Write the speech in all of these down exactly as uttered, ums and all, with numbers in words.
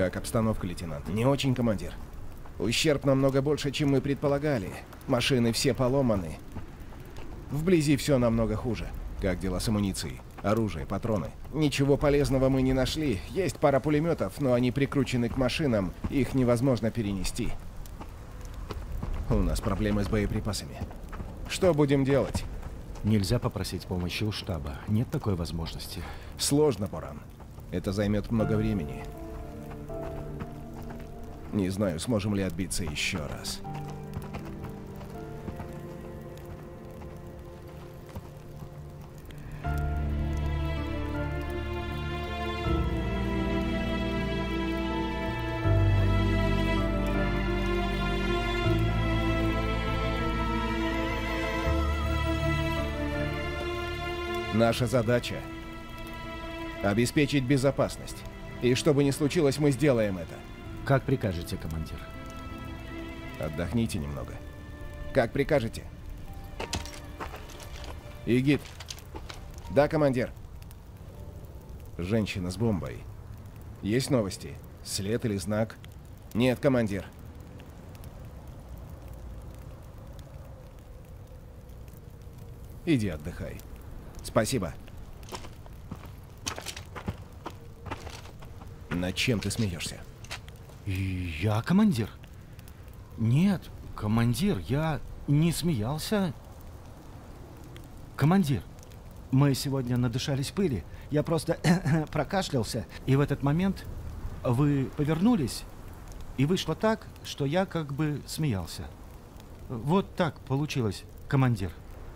Как обстановка, лейтенант? Не очень, командир. Ущерб намного больше, чем мы предполагали. Машины все поломаны. Вблизи все намного хуже. Как дела с амуницией? Оружие, патроны? Ничего полезного мы не нашли. Есть пара пулеметов, но они прикручены к машинам. Их невозможно перенести. У нас проблемы с боеприпасами. Что будем делать? Нельзя попросить помощи у штаба. Нет такой возможности. Сложно, Боран. Это займет много времени. Не знаю, сможем ли отбиться еще раз. Наша задача — обеспечить безопасность. И что бы ни случилось, мы сделаем это. Как прикажете, командир? Отдохните немного. Как прикажете. Игит. Да, командир. Женщина с бомбой. Есть новости? След или знак? Нет, командир. Иди отдыхай. Спасибо. Над чем ты смеешься? Я командир? Нет, командир, я не смеялся. Командир, мы сегодня надышались пыли. Я просто прокашлялся. И в этот момент вы повернулись, и вышло так, что я как бы смеялся. Вот так получилось, командир.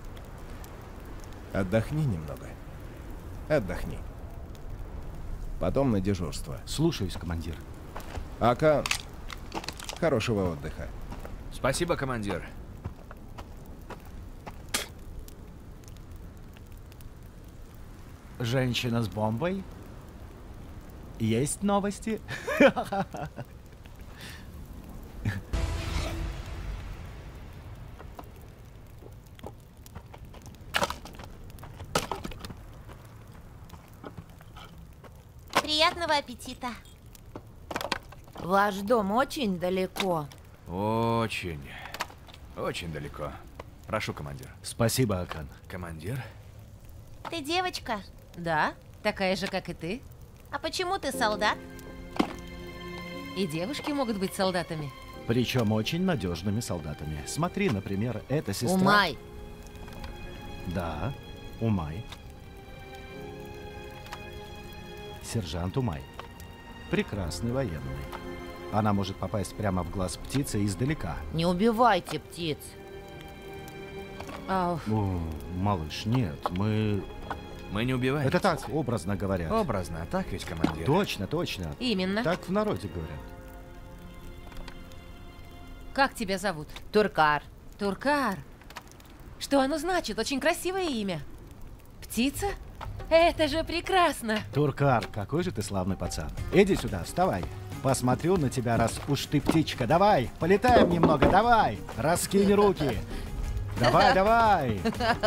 Отдохни немного. Отдохни. Потом на дежурство. Слушаюсь, командир. Акан, хорошего отдыха. Спасибо, командир. Женщина с бомбой? Есть новости? Приятного аппетита. Ваш дом очень далеко. Очень, очень далеко. Прошу, командир. Спасибо, Акан. Командир? Ты девочка? Да, такая же, как и ты. А почему ты солдат? И девушки могут быть солдатами. Причем очень надежными солдатами. Смотри, например, эта сестра... Умай. Да, Умай. Сержант Умай. Прекрасный военный. Она может попасть прямо в глаз птицы издалека. Не убивайте птиц. Ау. О, малыш, нет, мы... Мы не убиваем. Это так, образно говорят. Образно, так ведь, командир? Точно, точно. Именно. Так в народе говорят. Как тебя зовут? Туркар. Туркар. Что оно значит? Очень красивое имя. Птица? Это же прекрасно. Туркар, какой же ты славный пацан. Иди сюда, вставай. Посмотрю на тебя, раз уж ты птичка. Давай, полетаем немного, давай. Раскинь руки. Давай, давай.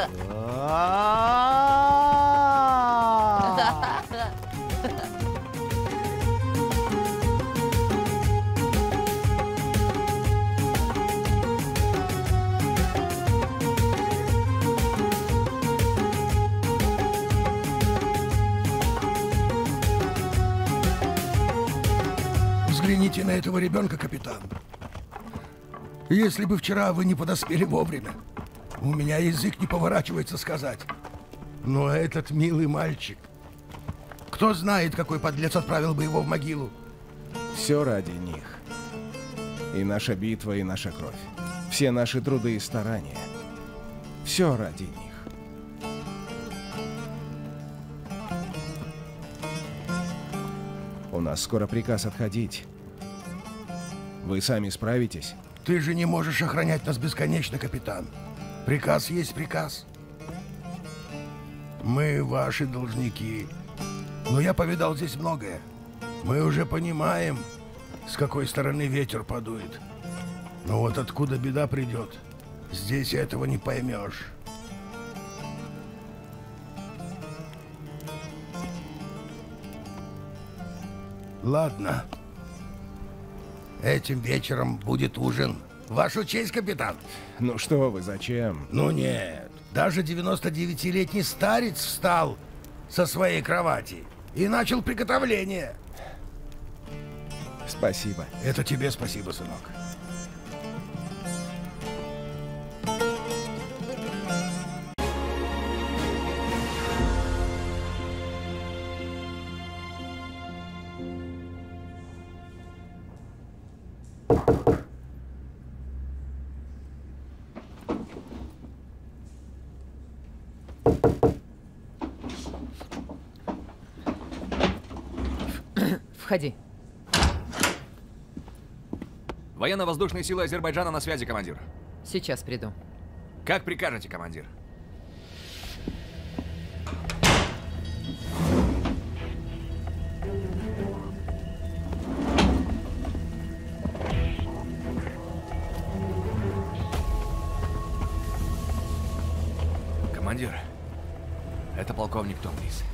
Взгляните на этого ребенка, капитан. Если бы вчера вы не подоспели вовремя, у меня язык не поворачивается сказать. Но этот милый мальчик, кто знает, какой подлец отправил бы его в могилу. Все ради них. И наша битва, и наша кровь. Все наши труды и старания. Все ради них. У нас скоро приказ отходить. Вы сами справитесь? Ты же не можешь охранять нас бесконечно, капитан. Приказ есть приказ. Мы ваши должники. Но я повидал здесь многое. Мы уже понимаем, с какой стороны ветер подует. Но вот откуда беда придет, здесь этого не поймешь. Ладно, Этим вечером будет ужин. Вашу честь, капитан. Ну что вы, зачем? Ну нет, даже девяностодевятилетний старец встал со своей кровати и начал приготовление. Спасибо. Это тебе спасибо, сынок. Входи. Военно-воздушные силы Азербайджана на связи, командир. Сейчас приду. Как прикажете, командир? Командир, это полковник Томрис.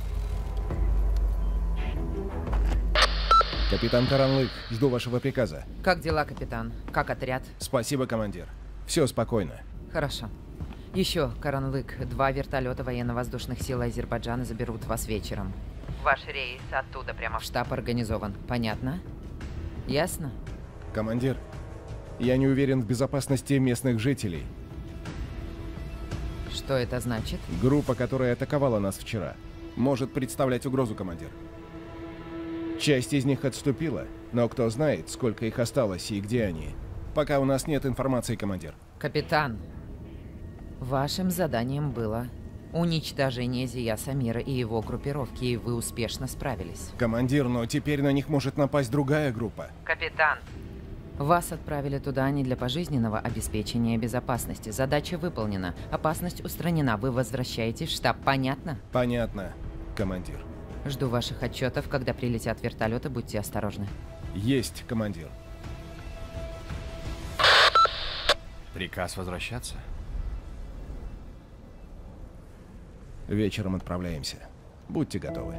Капитан Каранлык, жду вашего приказа. Как дела, капитан? Как отряд? Спасибо, командир. Все спокойно. Хорошо. Еще, Каранлык, два вертолета военно-воздушных сил Азербайджана заберут вас вечером. Ваш рейс оттуда прямо в штаб организован. Понятно? Ясно? Командир, я не уверен в безопасности местных жителей. Что это значит? Группа, которая атаковала нас вчера, может представлять угрозу, командир. Часть из них отступила, но кто знает, сколько их осталось и где они. Пока у нас нет информации, командир. Капитан, вашим заданием было уничтожение Зия Самира и его группировки, и вы успешно справились. Командир, но теперь на них может напасть другая группа. Капитан, вас отправили туда не для пожизненного обеспечения безопасности. Задача выполнена, опасность устранена. Вы возвращаетесь в штаб, понятно? Понятно, командир. Жду ваших отчетов, когда прилетят вертолеты, будьте осторожны. Есть, командир. Приказ возвращаться? Вечером отправляемся. Будьте готовы.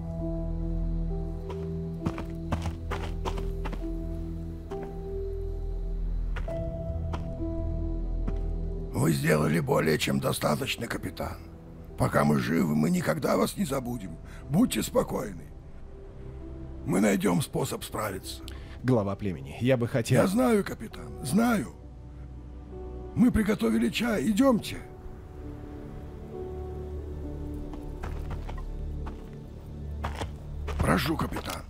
Вы сделали более чем достаточно, капитан. Пока мы живы, мы никогда вас не забудем. Будьте спокойны. Мы найдем способ справиться. Глава племени, я бы хотел... Я знаю, капитан, знаю. Мы приготовили чай, идемте. Прошу, капитан.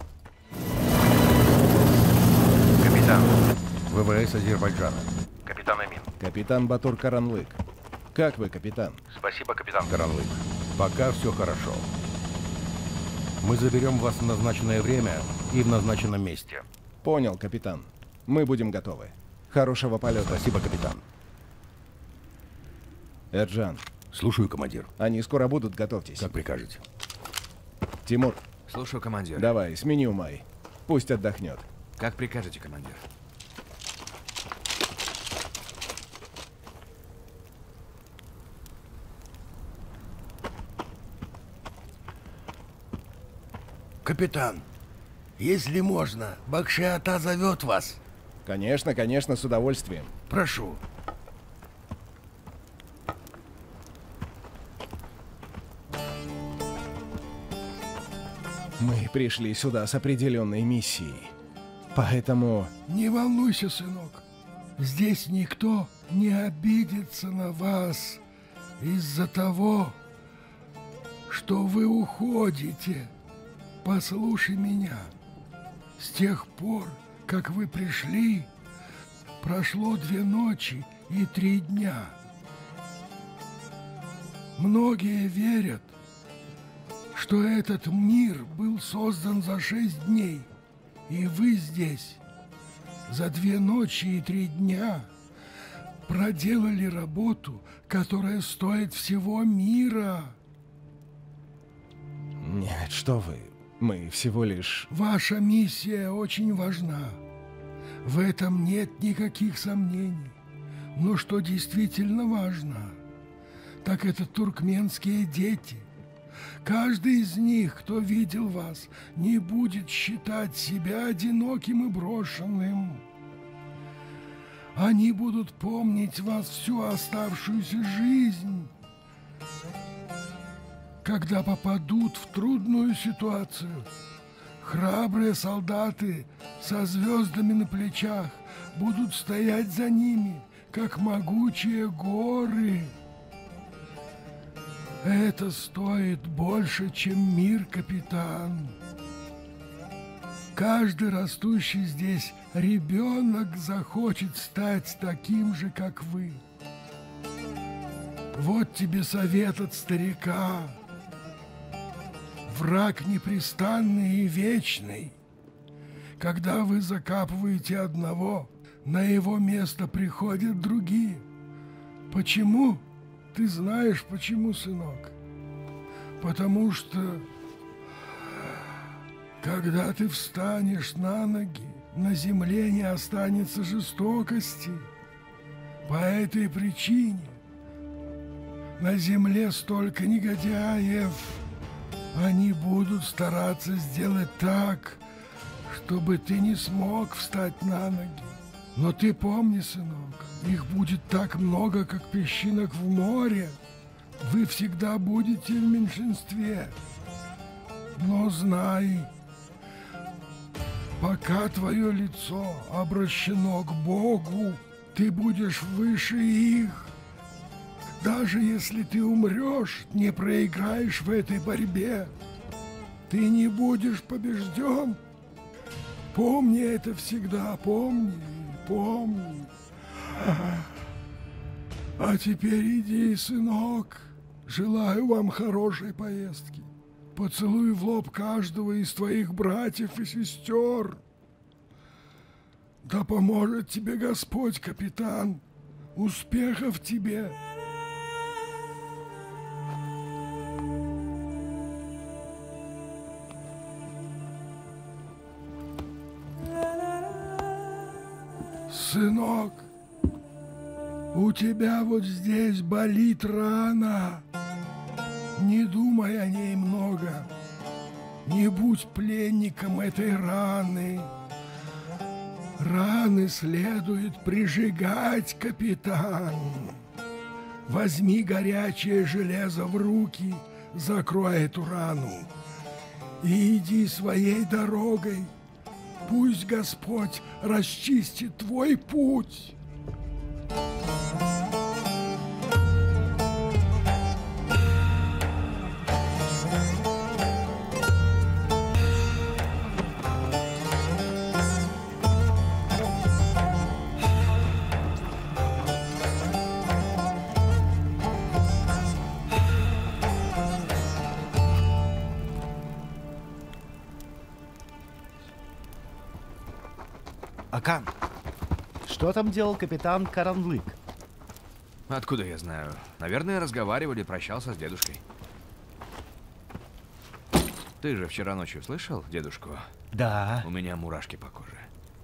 Капитан, ВВС Азербайджана. Капитан Амин. Капитан Батур Каранлык. Как вы, капитан? Спасибо, капитан Каранлык. Пока все хорошо. Мы заберем вас в назначенное время и в назначенном месте. Понял, капитан. Мы будем готовы. Хорошего полета. Спасибо, капитан. Эрджан, Слушаю, командир. они скоро будут, готовьтесь. Как прикажете. Тимур, Слушаю, командир. давай, смени Умай. Пусть отдохнет. Как прикажете, командир? Капитан, если можно, Бакши-ата зовет вас. Конечно, конечно, с удовольствием. Прошу. Мы пришли сюда с определенной миссией. Поэтому... Не волнуйся, сынок. Здесь никто не обидится на вас из-за того, что вы уходите. Послушай меня. С тех пор, как вы пришли, прошло две ночи и три дня. Многие верят, что этот мир был создан за шесть дней, и вы здесь за две ночи и три дня проделали работу, которая стоит всего мира. Нет, что вы. Мы всего лишь... Ваша миссия очень важна. В этом нет никаких сомнений. Но что действительно важно, так это туркменские дети. Каждый из них, кто видел вас, не будет считать себя одиноким и брошенным. Они будут помнить вас всю оставшуюся жизнь. Когда попадут в трудную ситуацию, храбрые солдаты со звездами на плечах будут стоять за ними, как могучие горы. Это стоит больше, чем мир, капитан. Каждый растущий здесь ребенок захочет стать таким же, как вы. Вот тебе совет от старика. Враг непрестанный и вечный. Когда вы закапываете одного, на его место приходят другие. Почему? Ты знаешь, почему, сынок? Потому что, когда ты встанешь на ноги, на земле не останется жестокости. По этой причине на земле столько негодяев. Они будут стараться сделать так, чтобы ты не смог встать на ноги. Но ты помни, сынок, их будет так много, как песчинок в море. Вы всегда будете в меньшинстве. Но знай, пока твое лицо обращено к Богу, ты будешь выше их. Даже если ты умрешь, не проиграешь в этой борьбе. Ты не будешь побежден. Помни это всегда, помни, помни. А теперь иди, сынок. Желаю вам хорошей поездки. Поцелуй в лоб каждого из твоих братьев и сестер. Да поможет тебе Господь, капитан. Успехов тебе. Сынок, у тебя вот здесь болит рана. Не думай о ней много. Не будь пленником этой раны. Раны следует прижигать, капитан. Возьми горячее железо в руки, закрой эту рану и иди своей дорогой. Пусть Господь расчистит твой путь. Акан, что там делал капитан Каранлык? Откуда я знаю? Наверное, разговаривали, прощался с дедушкой. Ты же вчера ночью слышал дедушку? Да. У меня мурашки по коже.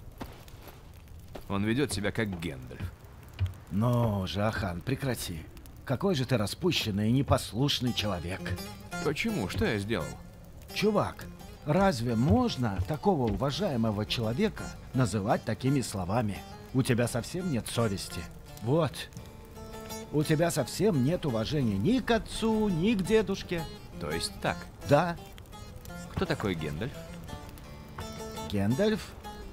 Он ведет себя как Гэндальф. Ну же, Ахан, прекрати. Какой же ты распущенный и непослушный человек. Почему? Что я сделал? Чувак, разве можно такого уважаемого человека называть такими словами? У тебя совсем нет совести. Вот. У тебя совсем нет уважения ни к отцу, ни к дедушке. То есть так? Да. Кто такой Гэндальф? Гэндальф?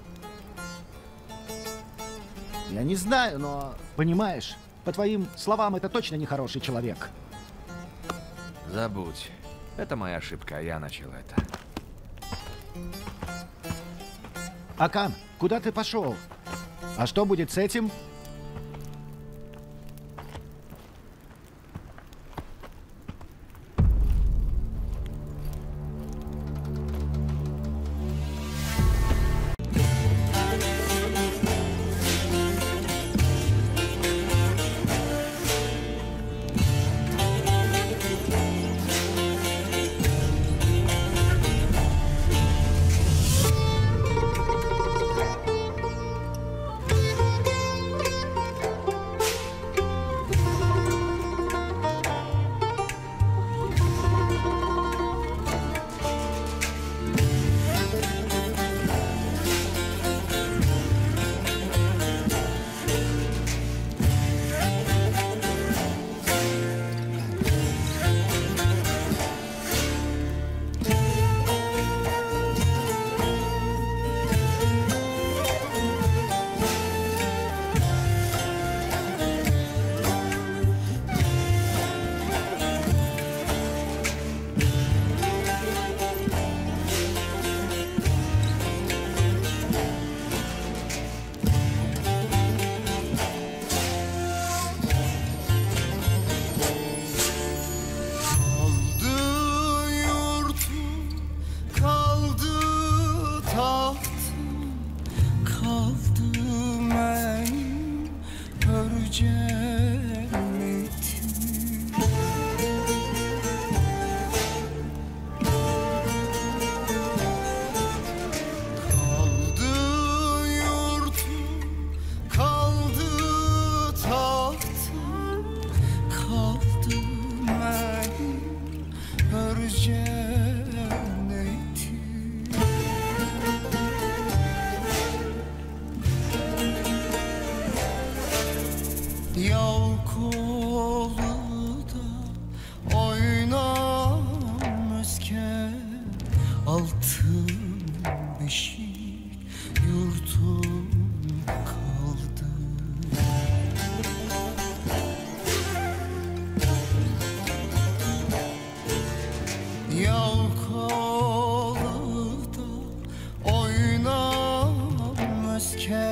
Я не знаю, но... Понимаешь, по твоим словам, это точно не хороший человек. Забудь. Это моя ошибка, я начал это. Акан, куда ты пошел? А что будет с этим?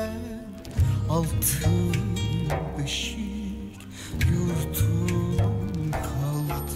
altın beşik yurtum kaldı.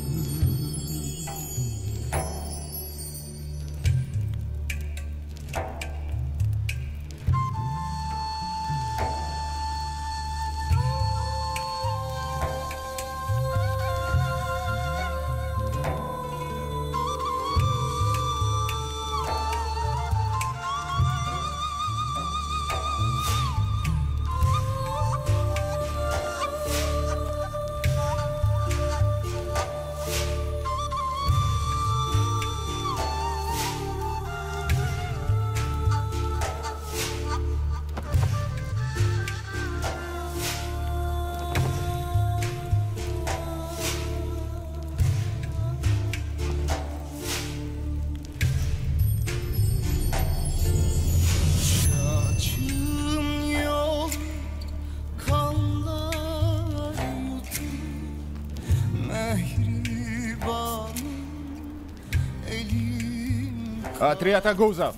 Отряд агузов!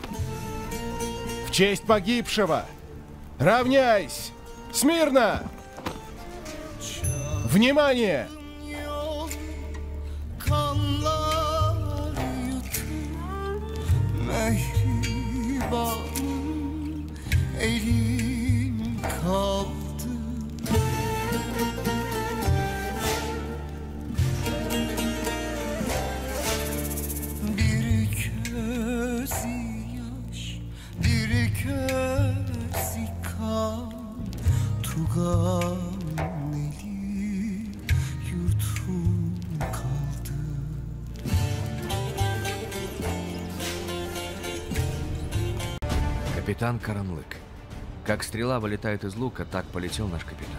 В честь погибшего! Равняйсь! Смирно! Внимание! Капитан Каранлык. Как стрела вылетает из лука, так полетел наш капитан.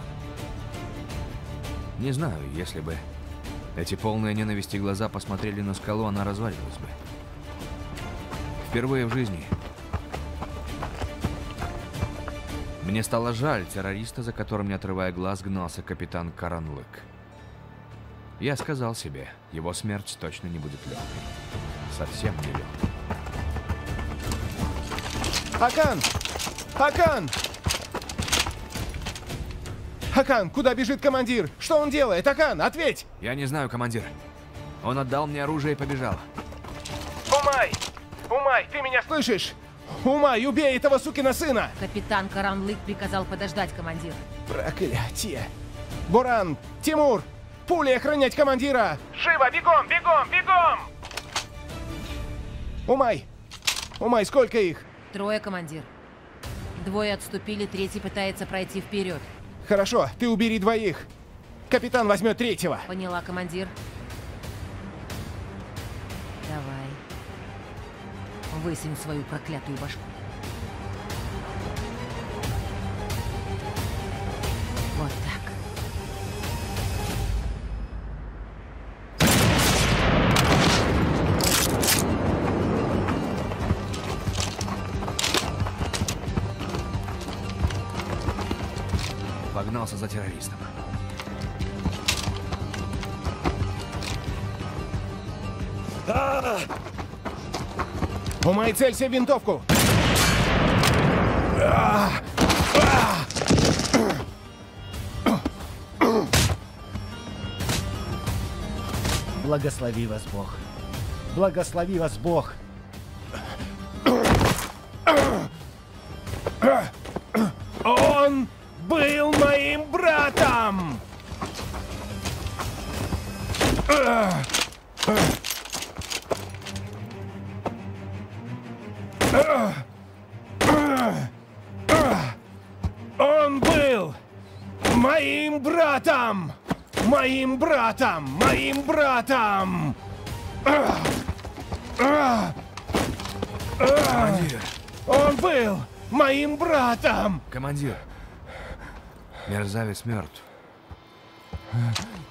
Не знаю, если бы эти полные ненависти глаза посмотрели на скалу, она развалилась бы. Впервые в жизни мне стало жаль террориста, за которым, не отрывая глаз, гнался капитан Каранлык. Я сказал себе, его смерть точно не будет легкой. Совсем не легкой. Хакан! Хакан! Хакан, куда бежит командир? Что он делает? Хакан, ответь! Я не знаю, командир. Он отдал мне оружие и побежал. Умай! Умай, ты меня слышишь? Умай, убей этого сукина сына! Капитан Каранлык приказал подождать, командир. Проклятие! Буран! Тимур! Пули охранять командира! Живо, бегом, бегом, бегом! Умай! Умай, сколько их? Трое, командир. Двое отступили, третий пытается пройти вперед. Хорошо, ты убери двоих. Капитан возьмет третьего. Поняла, командир. Давай. Высунь свою проклятую башку. Вот так. Погнался за террористом. Умай, целься в винтовку! Благослови вас Бог. Благослови вас Бог. Он был моим братом! Он был моим братом! Моим братом! Моим братом! Командир! Он был моим братом! Командир! Мерзавец мертв.